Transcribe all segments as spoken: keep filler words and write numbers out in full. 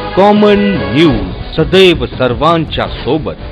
Common news सदैव सर्वांच्या सोबत।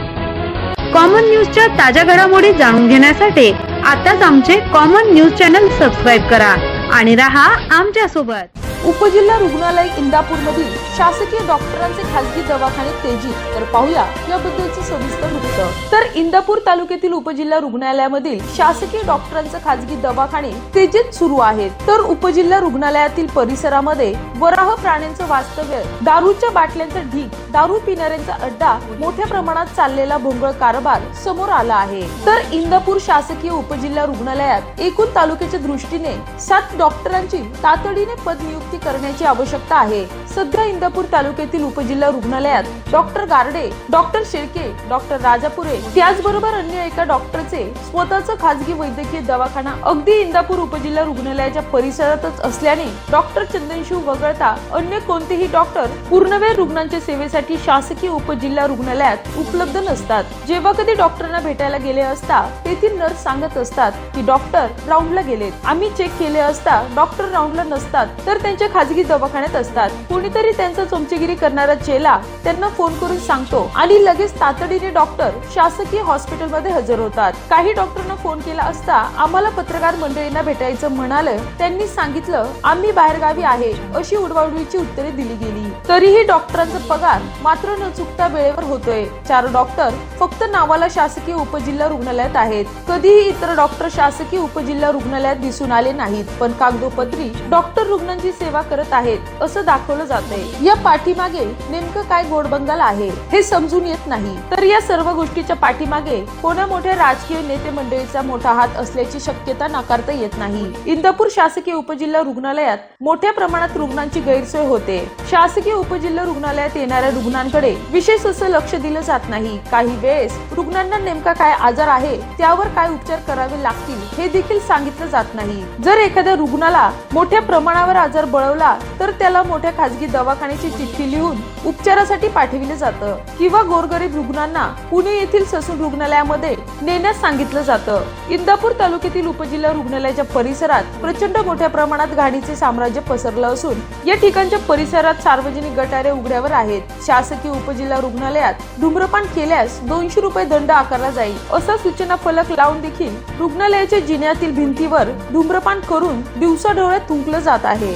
कॉमन न्यूजच्या ताज्या घडामोडी जाणून घेण्यासाठी आताच आमचे कॉमन न्यूज चॅनल सबस्क्राइब करा आणि रहा आमच्या सोबत। उपजिल्हा रुग्णालय इंदापूर मधील शासकीय डॉक्टरांचे खासगी दवाखाने तेजीत। तर पाहूया याबद्दलचे सविस्तर वृत्त। तर इंदापूर तालुक्यातील उपजिल्हा रुग्णालयामधील शासकीय डॉक्टरांचे खासगी दवाखाने तेजीत सुरू आहेत। तर उपजिल्हा रुग्णालयातील परिसरामध्ये वराह प्राण्यांचं वास्तव्य, दारूच्या बाटल्यांचा ढीग, दारू पिणाऱ्यांचा अड्डा, मोठ्या प्रमाणात चाललेला भोंगळ कारभार समोर आला आहे। तर इंदापूर शासकीय उपजिल्हा रुग्णालयात एकूण तालुक्याच्या दृष्टीने सात डॉक्टरांची तातडीने पदनियुक्ती करण्याची आवश्यकता आहे। सध्या इंदापूर तालुक्यातील उपजिल्हा रुग्णालयात doctor Garade, doctor Shelke, doctor Rajapure त्याचबरोबर अन्य एका डॉक्टरचे स्वतःचा खासगी वैद्यकीय दवाखाना अगदी इंदापूर उपजिल्हा रुग्णालयाच्या परिसरातच असल्याने डॉक्टर चंदनशिव वगळता अन्य कोणतेही डॉक्टर पूर्णवेळ रुग्णांच्या सेवेसाठी शासकीय उपजिल्हा रुग्णालयात उपलब्ध नसतात। जेव्हा कधी डॉक्टरांना भेटायला गेले असता तेथील नर्स सांगत असतात की डॉक्टर राऊंडला गेलेत, आम्ही चेक केले असता डॉक्टर राऊंडला नसतात तर त्यांच्या खासगी दवाखान्यात असतात। कोणीतरी त्यांचा चमचेगिरी करणारा चेला त्यांना फोन करून सांगतो आणि लगेच तातडीने डॉक्टर शासकीय हॉस्पिटल मध्ये हजर होतात। काही डॉक्टरांना फोन केला असता आम्हाला पत्रकार मंडळींना भेटायचं म्हणाले, त्यांनी सांगितलं आम्ही बाहेरगावी आहे अशी उडवाउडवीची उत्तरे दिली गेली। तरीही डॉक्टरांचा पगार मात्र न चुकता वेळेवर होतोय। चार डॉक्टर फक्त नावाला शासकीय उपजिल्हा रुग्णालयात आहेत। कधीही इतर डॉक्टर शासकीय उपजिल्हा रुग्णालयात दिसून आले नाहीत, पण कागदोपत्री डॉक्टर रुग्णांची सेवा करत आहेत असं दाखवलं जातंय। या पाठीमागे नेमकं काय गोडबंगाल आहे हे समजून येत नाही। तर या सर्व गोष्टीच्या पाठीमागे कोणा मोठ्या राजकीय नेते मंडळीचा मोठा हात असल्याची शक्यता नाकारता येत नाही। इंदापूर शासकीय उपजिल्हा रुग्णालयात मोठ्या प्रमाणात रुग्णांची गैरसोय होते। शासकीय उपजिल्हा रुग्णालयात येणाऱ्या रुग्णांकडे विशेष असं लक्ष दिलं जात नाही। काही वेळेस रुग्णांना नेमका काय आजार आहे, त्यावर काय उपचार करावे लागतील हे देखील सांगितलं जात नाही। जर एखाद्या रुग्णाला मोठ्या प्रमाणावर आजार बळवला तर त्याला मोठ्या खासगी दवाखान्याची चिठ्ठी लिहून उपचारासाठी पाठविले जातं किंवा गोरगरीब रुग्णांना पुणे येथील ससून रुग्णालयामध्ये नेण्यास सांगितलं जातं। इंदापूर तालुक्यातील उपजिल्हा रुग्णालयाच्या परिसरात प्रचंड मोठ्या प्रमाणात घाणीचे साम्राज्य पसरलं असून या ठिकाणच्या परिसरात सार्वजनिक गटारे उघड्यावर आहेत। शासकीय उपजिल्हा रुग्णालयात धूम्रपान केल्यास दोनशे रुपये दंड आकारला जाईल असा सूचना फलक लावून देखील रुग्णालयाच्या जिन्यातील भिंतीवर धूम्रपान करून दिवसाढवळ्यात थुंकलं जात आहे।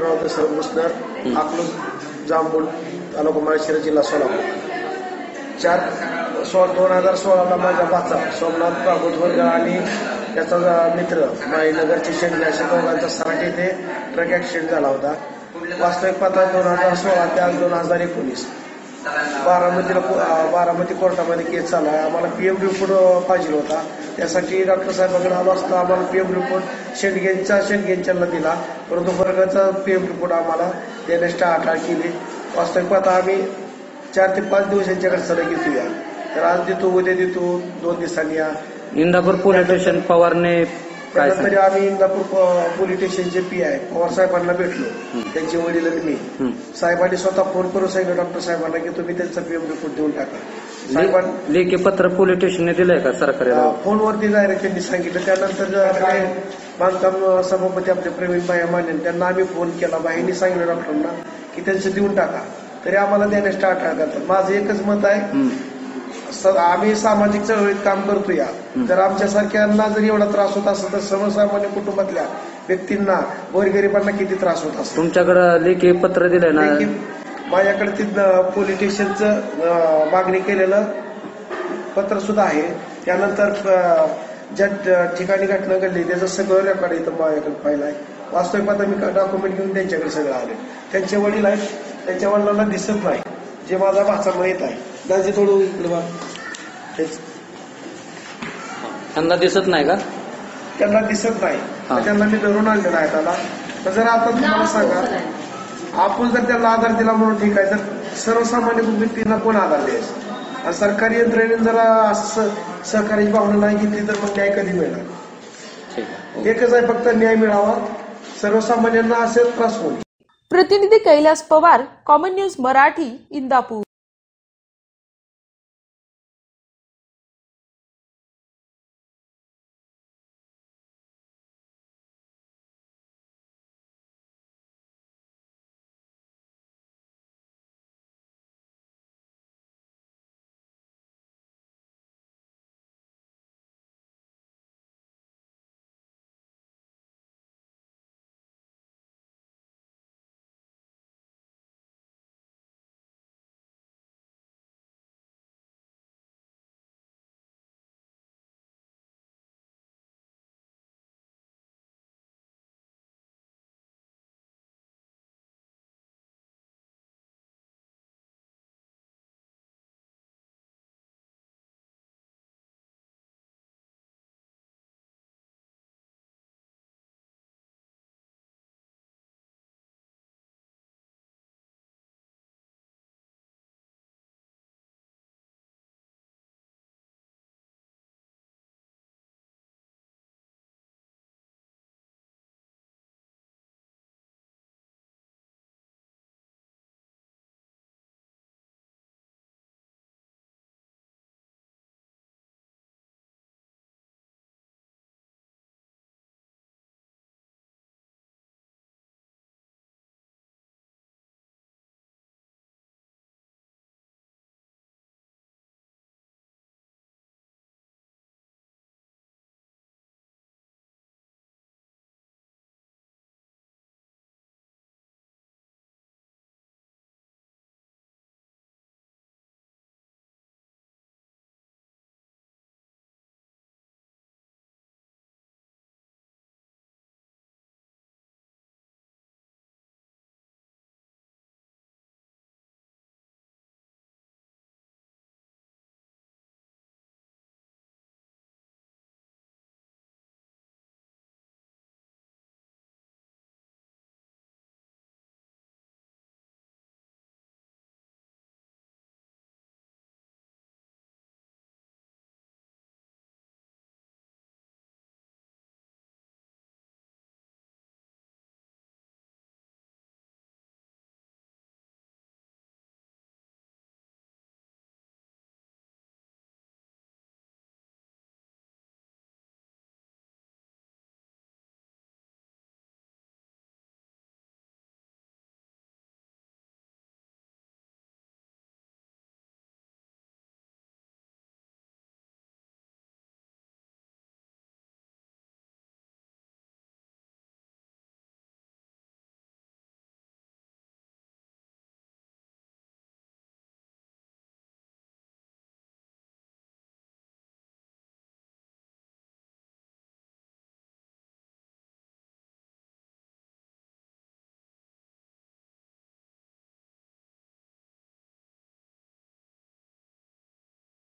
जांभूळ तालुका माळशिरस जिल्हा सोलापूर। चार सोळा दोन हजार सोळाला माझ्या भाचा सोमनाथ प्रभुत्वर्ग आणि त्याचा मित्र माईनगरचे शेंडगे अशा दोघांचा सराटी येथे ट्रक ऍक्सिडेंट झाला होता। वास्तविक पात्र दोन हजार सोळा ते आज दोन हजार एकोणीस बारामतीला बारामती कोर्टामध्ये केस चालू आहे। आम्हाला पीएम रिपोर्ट पाहिजे होता, त्यासाठी डॉक्टर साहेबांकडे आलो असता आम्हाला पीएम रिपोर्ट शेंडगेंचा शेंडगेंच्याला दिला, परंतु वर्गाचा पीएम रिपोर्ट आम्हाला देण्यास टाळाटाळ केली। वास्तविक पाहता आम्ही चार ते पाच दिवस यांच्याकडे सलग घेतो या, तर आज देतो उद्या देतो दोन दिवसांनी या। इंदापूर पोलीस स्टेशन पवारने तरी आम्ही इंदापूर पोलीस स्टेशनचे पी आय पवार साहेबांना भेटलो, त्यांचे वडील आणि मी। साहेबांनी स्वतः फोन करून सांगितलं डॉक्टर साहेबांना की तुम्ही त्यांचा पीएम रिपोर्ट देऊन टाका। साहेबांनी लेखी पत्र पोलीस स्टेशनने दिलंय का सरकारी? फोनवरती डायरेक्ट त्यांनी सांगितलं। त्यानंतर बांधकाम सभापती आपले प्रवीण भाई माने त्यांना आम्ही फोन केला, बाईंनी सांगितलं डॉक्टरांना की त्यांचं देऊन टाका, तरी आम्हाला देण्यास टाळाटाळ करतात। माझं एकच मत आहे, आम्ही सामाजिक चळवळीत काम करतो या, जर आमच्यासारख्यांना जर एवढा त्रास होत असेल तर सर्वसामान्य कुटुंबातल्या व्यक्तींना गोरगरिबांना किती त्रास होत असेल। तुमच्याकडे लेखी पत्र दिलंय ना? माझ्याकडे ते पोलीस स्टेशनचं मागणी केलेलं पत्र सुद्धा आहे। त्यानंतर ज्या ठिकाणी घटना घडली त्याचं सगळं रेकॉर्ड इथं माझ्याकडे पाहिलं आहे। वास्तविक आता मी डॉक्युमेंट घेऊन त्यांच्याकडे सगळं आले। त्यांचे वडील आहेत, त्यांच्या वडिलांना दिसत नाही, जे माझा भाचा माहित आहे। दाजी थोडं इकडे बघा, त्यांना दिसत नाही का? त्यांना दिसत नाही, त्यांना मी धरून आणलेला आहे त्याला। तर जर आता तुम्हाला सांगा, आपण जर त्यांना आधार दिला म्हणून ठीक आहे, तर सर्वसामान्य व्यक्तींना कोण आधार द्यायचा? सरकारी यंत्रणेने जरा असं सहकार्याची भावना नाही घेतली तर मग न्याय कधी मिळणार? एकच आहे फक्त, न्याय मिळावा, सर्वसामान्यांना असे त्रास होईल। प्रतिनिधी कैलास पवार, कॉमन न्यूज मराठी, इंदापूर।